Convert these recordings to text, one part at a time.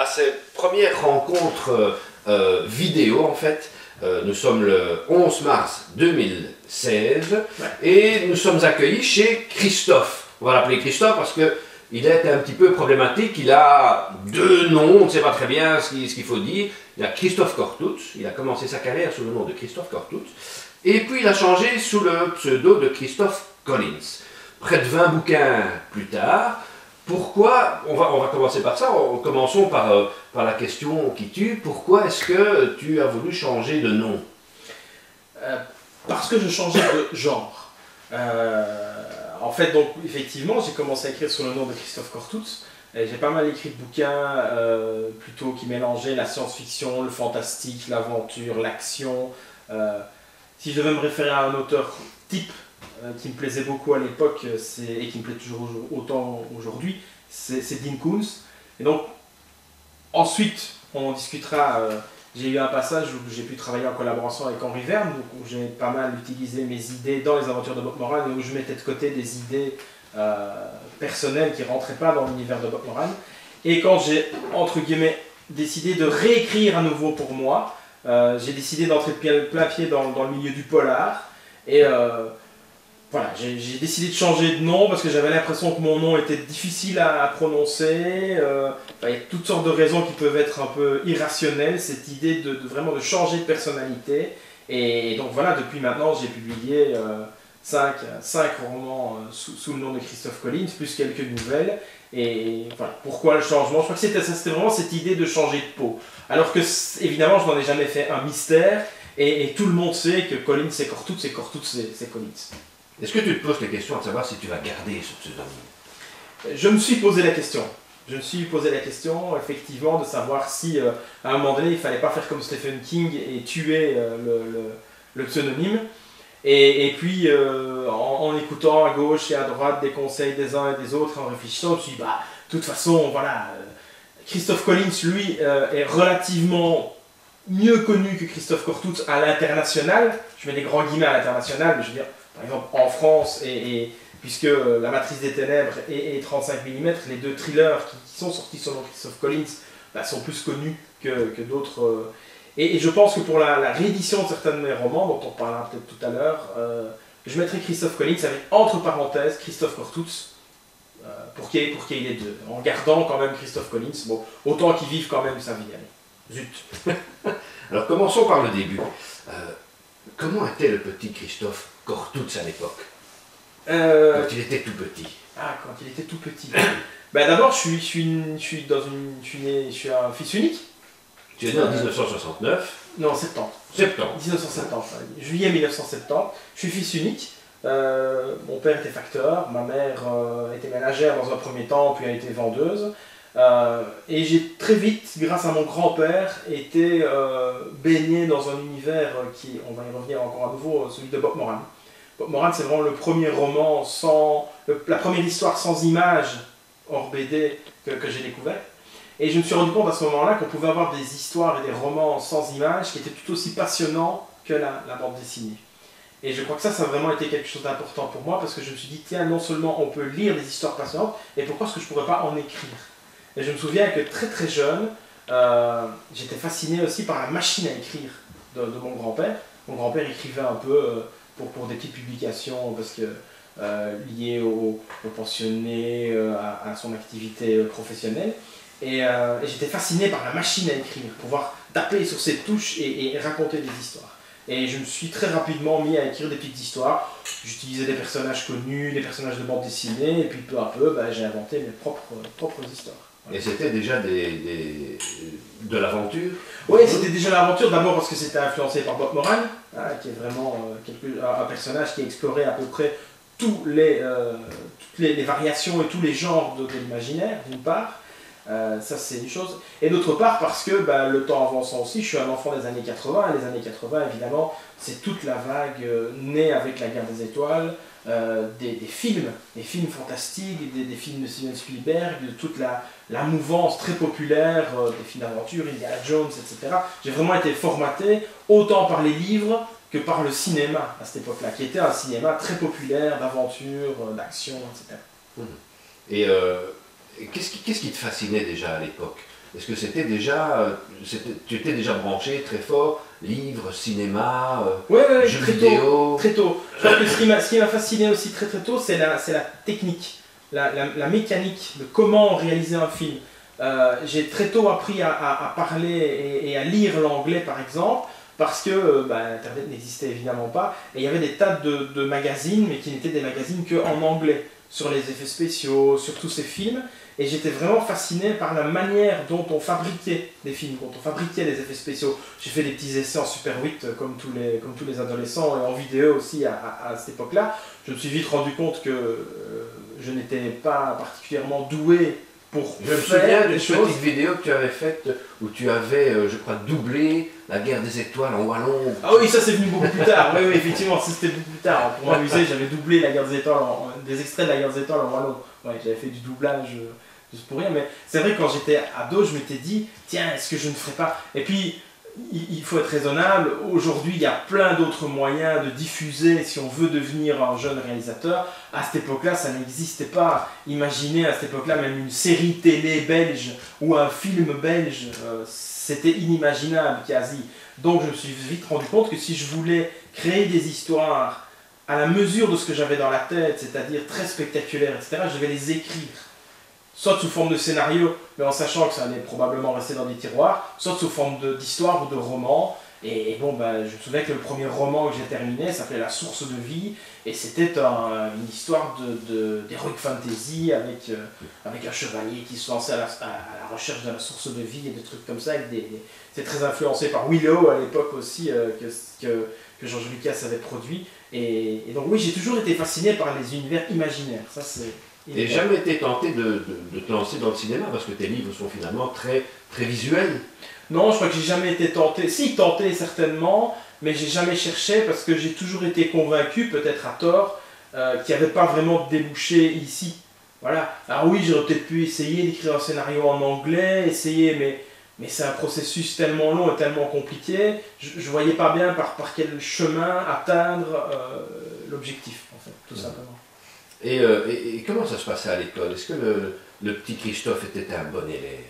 cette première rencontre vidéo en fait. Nous sommes le 11 mars 2016 et nous sommes accueillis chez Christophe. On va l'appeler Christophe parce qu'il est un petit peu problématique. Il a deux noms, on ne sait pas très bien ce qu'il faut dire. Il a Christophe Cortouz, il a commencé sa carrière sous le nom de Christophe Cortouz. Et puis il a changé sous le pseudo de Christophe Collins. Près de 20 bouquins plus tard. Pourquoi, on va commencer par ça, commençons par la question qui tue, pourquoi est-ce que tu as voulu changer de nom? Parce que je changeais de genre. En fait, donc, effectivement, j'ai commencé à écrire sous le nom de Christophe Cortouz. J'ai pas mal écrit de bouquins plutôt qui mélangeaient la science-fiction, le fantastique, l'aventure, l'action. Si je devais me référer à un auteur type, qui me plaisait beaucoup à l'époque et qui me plaît toujours autant aujourd'hui, c'est Dean Koontz. Et donc, ensuite, on en discutera. J'ai eu un passage où j'ai pu travailler en collaboration avec Henri Verne, où j'ai pas mal utilisé mes idées dans les aventures de Bob Moran et où je mettais de côté des idées personnelles qui ne rentraient pas dans l'univers de Bob Moran. Et quand j'ai, entre guillemets, décidé de réécrire à nouveau pour moi, j'ai décidé d'entrer de plein pied dans le milieu du polar. Et voilà, j'ai décidé de changer de nom parce que j'avais l'impression que mon nom était difficile à prononcer. Il y a toutes sortes de raisons qui peuvent être un peu irrationnelles, cette idée de vraiment de changer de personnalité. Et donc voilà, depuis maintenant, j'ai publié 5 romans sous le nom de Christophe Collins, plus quelques nouvelles. Et voilà, pourquoi le changement? Je crois que c'était vraiment cette idée de changer de peau. Alors que, évidemment, je n'en ai jamais fait un mystère. Et tout le monde sait que Collins c'est Cortouz et Cortouz c'est Collins. Est-ce que tu te poses la question de savoir si tu vas garder ce pseudonyme? Je me suis posé la question. Je me suis posé la question, effectivement, de savoir si, à un moment donné, il ne fallait pas faire comme Stephen King et tuer le pseudonyme. Et puis, en écoutant à gauche et à droite des conseils des uns et des autres, en réfléchissant, je me suis dit, bah, de toute façon, voilà, Christophe Collins, lui, est relativement mieux connu que Christophe Cortouz à l'international. Je mets des grands guillemets à l'international, mais je veux dire, par exemple, en France, puisque La Matrice des Ténèbres et 35 mm, les deux thrillers qui sont sortis selon Christophe Collins, bah, sont plus connus que d'autres. Et je pense que pour la réédition de certains de mes romans, dont on parlera peut-être tout à l'heure, je mettrai Christophe Collins avec, entre parenthèses, Christophe Cortouz, pour qu'il y ait les deux, en gardant quand même Christophe Collins, bon, autant qu'il vive quand même sa vie. Allez. Zut. Alors commençons par le début. Comment était le petit Christophe Cortouz à l'époque? Quand il était tout petit. Ah, quand il était tout petit. Ben, d'abord, je suis un fils unique. Tu es né en 1969? Non, 70. 1970, juillet 1970. Je suis fils unique. Mon père était facteur, ma mère était ménagère dans un premier temps, puis a été vendeuse. Et j'ai très vite, grâce à mon grand-père, été baigné dans un univers qui, on va y revenir encore à nouveau, celui de Bob Moran. Bob Moran, c'est vraiment le premier roman la première histoire sans images hors BD que j'ai découvert. Et je me suis rendu compte à ce moment-là qu'on pouvait avoir des histoires et des romans sans images qui étaient tout aussi passionnants que la bande dessinée. Et je crois que ça a vraiment été quelque chose d'important pour moi parce que je me suis dit, tiens, non seulement on peut lire des histoires passionnantes, et pourquoi est-ce que je ne pourrais pas en écrire? Et je me souviens que très très jeune, j'étais fasciné aussi par la machine à écrire de mon grand-père. Mon grand-père écrivait un peu pour des petites publications parce que liées aux pensionnés, à son activité professionnelle. Et j'étais fasciné par la machine à écrire, pouvoir taper sur ces touches et raconter des histoires. Et je me suis très rapidement mis à écrire des petites histoires. J'utilisais des personnages connus, des personnages de bande dessinée, et puis peu à peu, j'ai inventé mes propres histoires. Voilà. Et c'était déjà de l'aventure? Oui, c'était déjà l'aventure, d'abord parce que c'était influencé par Bob Moran, qui est vraiment un personnage qui a exploré à peu près toutes les variations et tous les genres de l'imaginaire, d'une part. Ça c'est une chose, et d'autre part parce que le temps avançant aussi, je suis un enfant des années 80, et les années 80 évidemment c'est toute la vague née avec la guerre des étoiles, des films fantastiques, des films de Steven Spielberg, de toute la mouvance très populaire, des films d'aventure, Indiana Jones, etc. J'ai vraiment été formaté autant par les livres que par le cinéma à cette époque-là, qui était un cinéma très populaire d'aventure, d'action, etc. Et qu'est-ce qui te fascinait déjà à l'époque? est-ce que c'était déjà, tu étais déjà branché très fort, livres, cinéma, jeux vidéo? Très tôt. Je crois que ce qui m'a fasciné aussi très tôt, c'est la technique, la mécanique de comment réaliser un film. J'ai très tôt appris à parler et à lire l'anglais par exemple, parce que Internet n'existait évidemment pas, et il y avait des tas de magazines, mais qui n'étaient des magazines qu'en anglais, sur les effets spéciaux, sur tous ces films, et j'étais vraiment fasciné par la manière dont on fabriquait des films, dont on fabriquait des effets spéciaux. J'ai fait des petits essais en Super 8, comme tous les adolescents, et en vidéo aussi à cette époque-là. Je me suis vite rendu compte que je n'étais pas particulièrement doué pour Je me souviens d'une petite vidéo que tu avais faite où tu avais, je crois, doublé La Guerre des Étoiles en wallon. Ah oui, ça c'est venu beaucoup plus tard. Oui, effectivement, c'était beaucoup plus tard. Pour m'amuser, j'avais doublé La Guerre des Étoiles, des extraits de La Guerre des Étoiles en wallon. Ouais, j'avais fait du doublage juste pour rien. Mais c'est vrai que quand j'étais ado, je m'étais dit, tiens, est-ce que je ne ferais pas? Et puis, il faut être raisonnable. Aujourd'hui, il y a plein d'autres moyens de diffuser si on veut devenir un jeune réalisateur. À cette époque-là, ça n'existait pas. Imaginez à cette époque-là même une série télé belge ou un film belge, c'était inimaginable quasi. Donc je me suis vite rendu compte que si je voulais créer des histoires à la mesure de ce que j'avais dans la tête, c'est-à-dire très spectaculaires, etc., je vais les écrire. Soit sous forme de scénario, mais en sachant que ça allait probablement rester dans des tiroirs, soit sous forme d'histoire ou de roman. Et bon, je me souviens que le premier roman que j'ai terminé s'appelait La Source de Vie, et c'était une histoire d'heroic fantasy avec un chevalier qui se lançait à la recherche de la source de vie et des trucs comme ça. C'est très influencé par Willow à l'époque aussi, que George Lucas avait produit. Et donc oui, j'ai toujours été fasciné par les univers imaginaires. Ça, c'est... Et jamais été tenté de te lancer dans le cinéma, parce que tes livres sont finalement très, très visuels. Non, je crois que j'ai jamais été tenté. Si, tenté certainement, mais j'ai jamais cherché parce que j'ai toujours été convaincu, peut-être à tort, qu'il n'y avait pas vraiment de débouché ici. Voilà. Alors oui, j'aurais peut-être pu essayer d'écrire un scénario en anglais, mais c'est un processus tellement long et tellement compliqué. Je ne voyais pas bien par quel chemin atteindre l'objectif, en fait, tout simplement. Et comment ça se passait à l'école? Est-ce que le petit Christophe était un bon élève?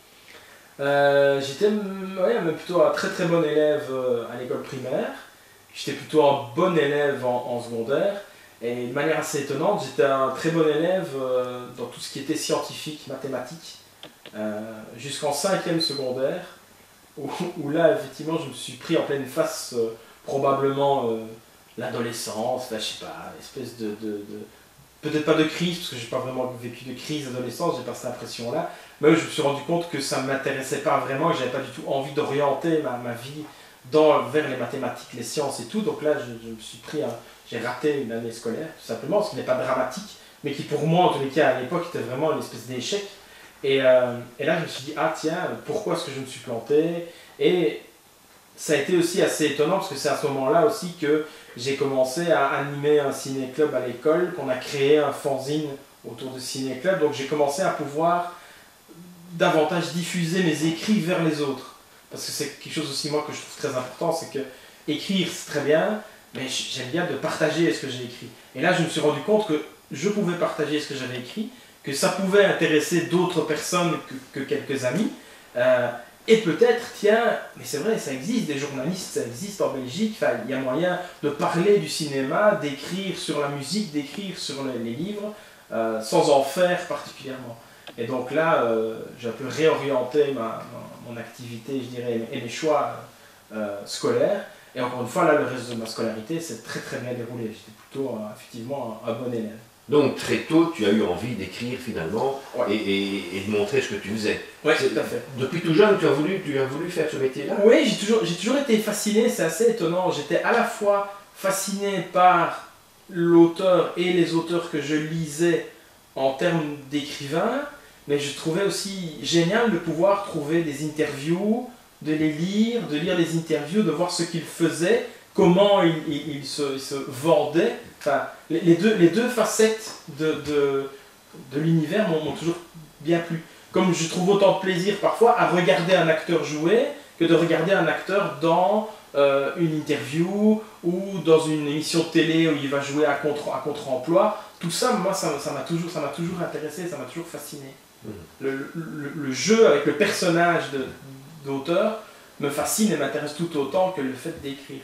J'étais plutôt un très très bon élève à l'école primaire. J'étais plutôt un bon élève en secondaire. Et de manière assez étonnante, j'étais un très bon élève dans tout ce qui était scientifique, mathématiques, jusqu'en 5e secondaire, où là, effectivement, je me suis pris en pleine face, probablement l'adolescence, je sais pas, espèce peut-être pas de crise, parce que j'ai pas vraiment vécu de crise d'adolescence, j'ai pas cette impression-là, mais je me suis rendu compte que ça ne m'intéressait pas vraiment, que j'avais pas du tout envie d'orienter ma vie vers les mathématiques, les sciences et tout. Donc là, je me suis j'ai raté une année scolaire, tout simplement, ce qui n'est pas dramatique, mais qui pour moi, en tous les cas, à l'époque, était vraiment une espèce d'échec. Et là, je me suis dit, ah tiens, pourquoi est-ce que je me suis planté? Et ça a été aussi assez étonnant, parce que c'est à ce moment-là aussi que j'ai commencé à animer un ciné-club à l'école, qu'on a créé un fanzine autour de ciné-club. Donc j'ai commencé à pouvoir davantage diffuser mes écrits vers les autres. Parce que c'est quelque chose aussi, moi, que je trouve très important, c'est que écrire, c'est très bien, mais j'aime bien de partager ce que j'ai écrit. Et là, je me suis rendu compte que je pouvais partager ce que j'avais écrit, que ça pouvait intéresser d'autres personnes que quelques amis. Et peut-être, tiens, mais c'est vrai, ça existe, des journalistes, ça existe en Belgique, il y a moyen de parler du cinéma, d'écrire sur la musique, d'écrire sur les livres, sans en faire particulièrement. Et donc là, j'ai un peu réorienté mon activité, je dirais, et mes choix scolaires. Et encore une fois, là, le reste de ma scolarité s'est très très bien déroulé. J'étais plutôt, effectivement, un bon élève. Donc très tôt, tu as eu envie d'écrire finalement, ouais, et de montrer ce que tu faisais. Oui, tout à fait. Depuis tout jeune, tu as voulu faire ce métier-là? Oui, j'ai toujours été fasciné, c'est assez étonnant. J'étais à la fois fasciné par l'auteur et les auteurs que je lisais en termes d'écrivain, mais je trouvais aussi génial de pouvoir trouver des interviews, de les lire, de lire les interviews, de voir ce qu'ils faisaient, comment ils se vendaient. Enfin, les deux facettes de l'univers m'ont toujours bien plu. Comme je trouve autant de plaisir parfois à regarder un acteur jouer que de regarder un acteur dans une interview ou dans une émission de télé où il va jouer à contre-emploi. Tout ça, moi, ça m'a toujours intéressé, ça m'a toujours fasciné. Le jeu avec le personnage d'auteur me fascine et m'intéresse tout autant que le fait d'écrire.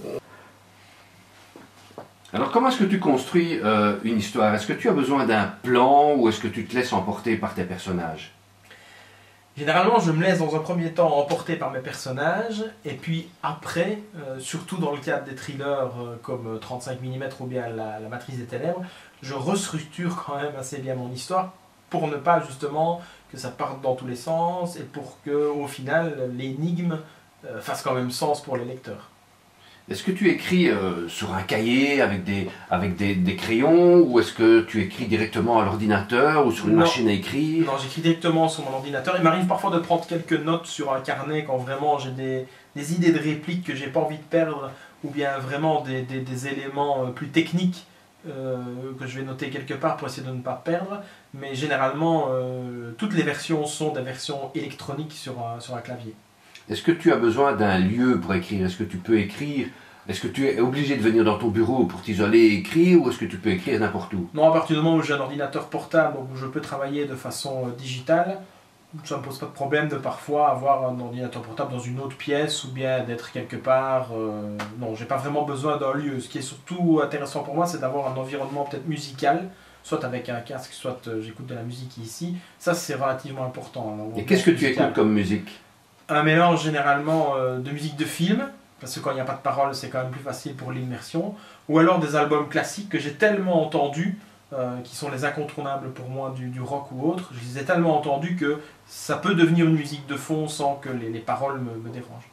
Alors comment est-ce que tu construis une histoire? Est-ce que tu as besoin d'un plan ou est-ce que tu te laisses emporter par tes personnages? Généralement, je me laisse dans un premier temps emporter par mes personnages, et puis après, surtout dans le cadre des thrillers comme 35 mm ou bien la Matrice des Ténèbres, je restructure quand même assez bien mon histoire pour ne pas justement que ça parte dans tous les sens et pour que au final l'énigme fasse quand même sens pour les lecteurs. Est-ce que tu écris sur un cahier avec des crayons ou est-ce que tu écris directement à l'ordinateur ou sur une machine à écrire? Non, j'écris directement sur mon ordinateur. Il m'arrive parfois de prendre quelques notes sur un carnet quand vraiment j'ai des idées de répliques que j'ai pas envie de perdre ou bien vraiment des éléments plus techniques que je vais noter quelque part pour essayer de ne pas perdre. Mais généralement, toutes les versions sont des versions électroniques sur un clavier. Est-ce que tu as besoin d'un lieu pour écrire? Est-ce que tu peux écrire? Est-ce que tu es obligé de venir dans ton bureau pour t'isoler et écrire ou est-ce que tu peux écrire n'importe où? Non, à partir du moment où j'ai un ordinateur portable où je peux travailler de façon digitale, ça ne me pose pas de problème de parfois avoir un ordinateur portable dans une autre pièce ou bien d'être quelque part. Non, j'ai pas vraiment besoin d'un lieu. Ce qui est surtout intéressant pour moi, c'est d'avoir un environnement peut-être musical, soit avec un casque, soit j'écoute de la musique ici. Ça, c'est relativement important. Et qu'est-ce que tu écoutes comme musique? Un mélange généralement de musique de film, parce que quand il n'y a pas de parole, c'est quand même plus facile pour l'immersion, ou alors des albums classiques que j'ai tellement entendus, qui sont les incontournables pour moi du rock ou autre, je les ai tellement entendus que ça peut devenir une musique de fond sans que les paroles me dérangent.